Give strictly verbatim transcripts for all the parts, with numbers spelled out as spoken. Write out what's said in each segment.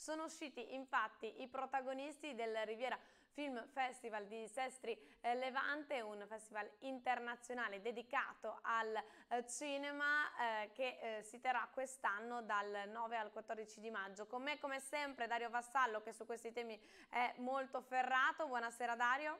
sono usciti infatti i protagonisti del Riviera Film Festival di Sestri eh, Levante, un festival internazionale dedicato al eh, cinema eh, che eh, si terrà quest'anno dal nove al quattordici di maggio. Con me come sempre Dario Vassallo, che su questi temi è molto ferrato. Buonasera Dario.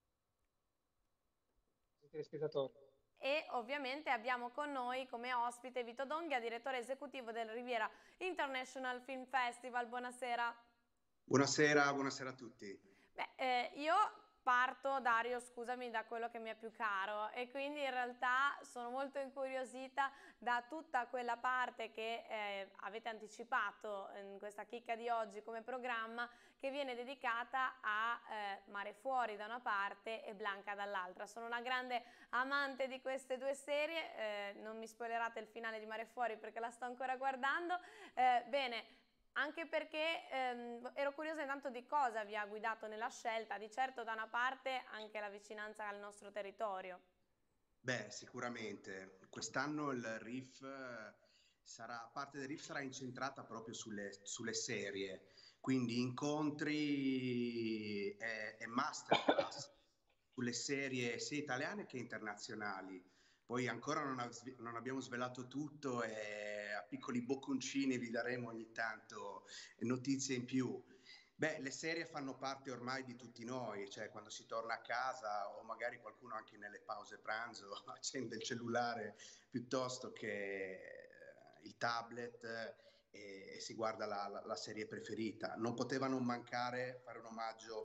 Telespettatori. E ovviamente abbiamo con noi come ospite Vito Donghia, direttore esecutivo del Riviera International Film Festival. Buonasera. Buonasera, buonasera a tutti. Beh, eh, io parto, Dario, scusami, da quello che mi è più caro, e quindi in realtà sono molto incuriosita da tutta quella parte che eh, avete anticipato in questa chicca di oggi come programma, che viene dedicata a eh, Mare Fuori da una parte e Blanca dall'altra. Sono una grande amante di queste due serie, eh, non mi spoilerate il finale di Mare Fuori perché la sto ancora guardando. Eh, bene, anche perché ehm, ero curiosa intanto di cosa vi ha guidato nella scelta, di certo da una parte anche la vicinanza al nostro territorio. Beh, sicuramente. Quest'anno il R I F eh, sarà, parte del R I F sarà incentrata proprio sulle, sulle serie, quindi incontri e, e masterclass sulle serie sia italiane che internazionali. Poi ancora non, ha- non abbiamo svelato tutto e a piccoli bocconcini vi daremo ogni tanto notizie in più. Beh, le serie fanno parte ormai di tutti noi, cioè quando si torna a casa o magari qualcuno anche nelle pause pranzo accende il cellulare piuttosto che eh, il tablet eh, e, e si guarda la, la- la serie preferita. Non poteva non mancare fare un omaggio.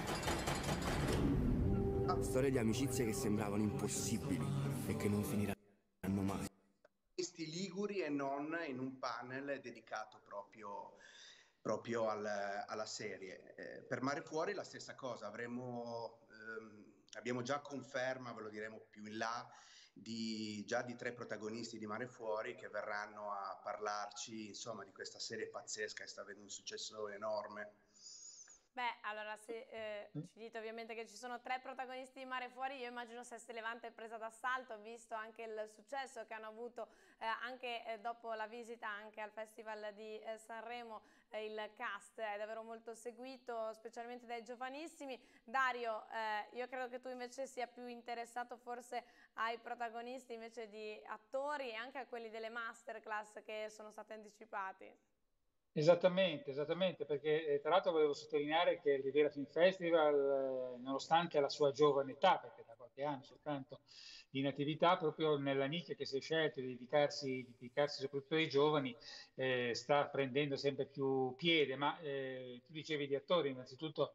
Storie di amicizie che sembravano impossibili e che non finiranno mai. Questi liguri e non in un panel dedicato proprio, proprio al- alla serie. Eh, per Mare Fuori la stessa cosa, avremo, ehm, abbiamo già conferma, ve lo diremo più in là, di, già di tre protagonisti di Mare Fuori che verranno a parlarci, insomma, di questa serie pazzesca che sta avendo un successo enorme. Beh, allora se eh, ci dite ovviamente che ci sono tre protagonisti di Mare Fuori, io immagino Seste Levante è presa d'assalto, visto anche il successo che hanno avuto eh, anche eh, dopo la visita anche al Festival di eh, Sanremo, eh, il cast è davvero molto seguito, specialmente dai giovanissimi. Dario, eh, io credo che tu invece sia più interessato forse ai protagonisti invece di attori e anche a quelli delle masterclass che sono state anticipati. Esattamente, esattamente, perché eh, tra l'altro volevo sottolineare che il Rivera Film Festival, eh, nonostante la sua giovane età, perché da qualche anno soltanto in attività, proprio nella nicchia che si è scelto di dedicarsi, di dedicarsi soprattutto ai giovani, eh, sta prendendo sempre più piede. Ma eh, tu dicevi di attori, innanzitutto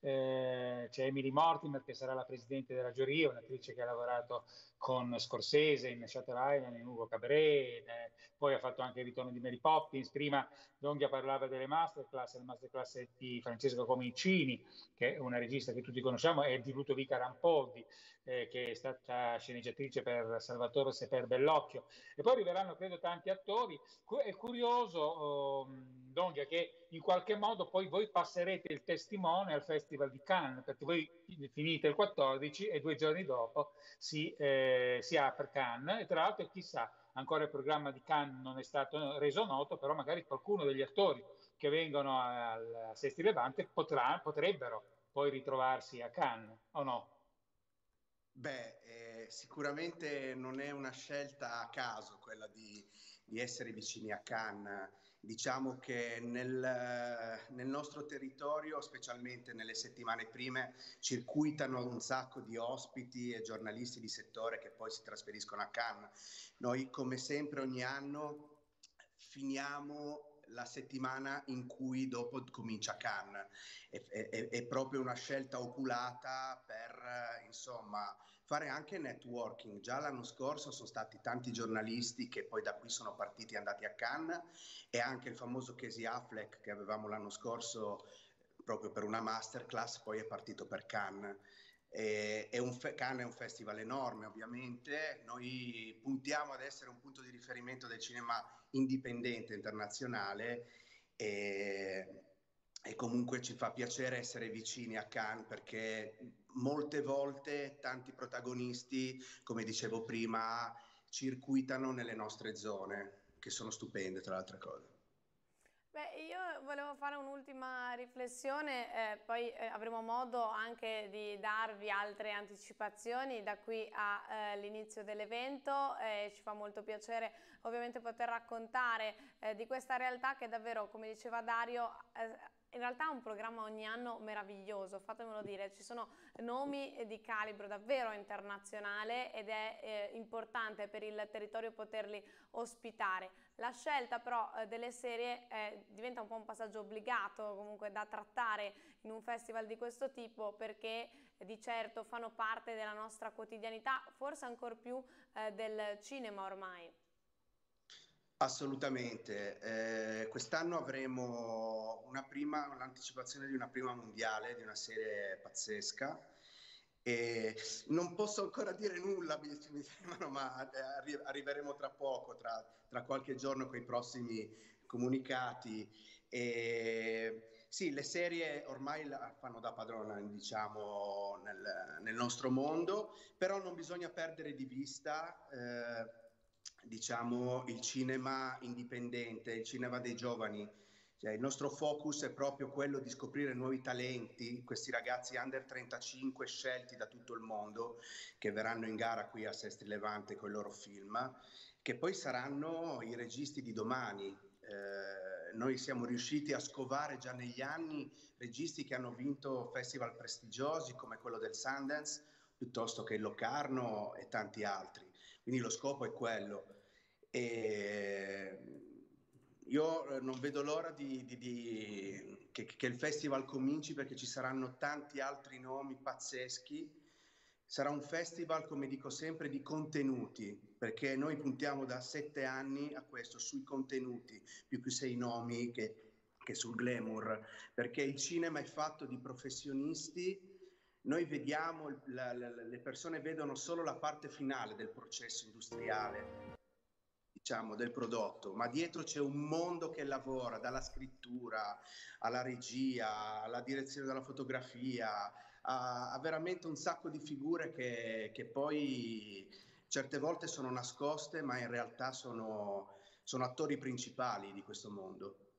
eh, c'è Emily Mortimer che sarà la presidente della giuria, un'attrice che ha lavorato con Scorsese in Shutter Island, in Ugo Cabré, eh, poi ha fatto anche il ritorno di Mary Poppins, prima Donghia parlava delle masterclass, le masterclass di Francesco Comincini, che è una regista che tutti conosciamo, e di Ludovica Rampoldi, eh, che è stata sceneggiatrice per Salvatore Se per Bellocchio. E poi arriveranno, credo, tanti attori. È curioso, oh, Donghia, che in qualche modo poi voi passerete il testimone al Festival di Cannes, perché voi finite il quattordici e due giorni dopo si, eh, si apre Cannes, e tra l'altro chissà, ancora il programma di Cannes non è stato reso noto, però magari qualcuno degli attori che vengono al Sesti Levante potrà, potrebbero poi ritrovarsi a Cannes, o no? Beh, eh, sicuramente non è una scelta a caso quella di, di essere vicini a Cannes. Diciamo che nel, eh, nel nostro territorio, specialmente nelle settimane prime, circuitano un sacco di ospiti e giornalisti di settore che poi si trasferiscono a Cannes. Noi, come sempre, ogni anno finiamo la settimana in cui dopo comincia Cannes. È, è, è proprio una scelta oculata per, eh, insomma, fare anche networking. Già l'anno scorso sono stati tanti giornalisti che poi da qui sono partiti e andati a Cannes, e anche il famoso Casey Affleck che avevamo l'anno scorso proprio per una masterclass, poi è partito per Cannes. E, è un fe- Cannes è un festival enorme, ovviamente. Noi puntiamo ad essere un punto di riferimento del cinema indipendente internazionale, e, e comunque ci fa piacere essere vicini a Cannes perché molte volte tanti protagonisti, come dicevo prima, circuitano nelle nostre zone, che sono stupende tra le altre cose. Beh, io volevo fare un'ultima riflessione, eh, poi eh, avremo modo anche di darvi altre anticipazioni da qui all'inizio eh, dell'evento. Eh, ci fa molto piacere ovviamente poter raccontare eh, di questa realtà che davvero, come diceva Dario, eh, in realtà è un programma ogni anno meraviglioso, fatemelo dire, ci sono nomi di calibro davvero internazionale ed è eh, importante per il territorio poterli ospitare. La scelta però eh, delle serie eh, diventa un po' un passaggio obbligato comunque da trattare in un festival di questo tipo, perché eh, di certo fanno parte della nostra quotidianità, forse ancor più eh, del cinema ormai. Assolutamente, eh, quest'anno avremo una prima, l'anticipazione di una prima mondiale, di una serie pazzesca, e non posso ancora dire nulla, mi, mi sembrano, ma arri arriveremo tra poco, tra, tra qualche giorno con i prossimi comunicati. E, sì, le serie ormai la fanno da padrona, diciamo, nel, nel nostro mondo, però non bisogna perdere di vista eh, diciamo, il cinema indipendente, il cinema dei giovani. Cioè, il nostro focus è proprio quello di scoprire nuovi talenti, questi ragazzi under trentacinque scelti da tutto il mondo che verranno in gara qui a Sestri Levante con i loro film, che poi saranno i registi di domani. Eh, noi siamo riusciti a scovare già negli anni registi che hanno vinto festival prestigiosi come quello del Sundance, piuttosto che il Locarno e tanti altri. Quindi lo scopo è quello. E io non vedo l'ora di, di, di, che, che il festival cominci, perché ci saranno tanti altri nomi pazzeschi. Sarà un festival, come dico sempre, di contenuti, perché noi puntiamo da sette anni a questo, sui contenuti, più che sui nomi che, che sul glamour, perché il cinema è fatto di professionisti. Noi vediamo, la, la, le persone vedono solo la parte finale del processo industriale, diciamo, del prodotto, ma dietro c'è un mondo che lavora, dalla scrittura alla regia, alla direzione della fotografia, a, a veramente un sacco di figure che, che poi certe volte sono nascoste, ma in realtà sono, sono attori principali di questo mondo.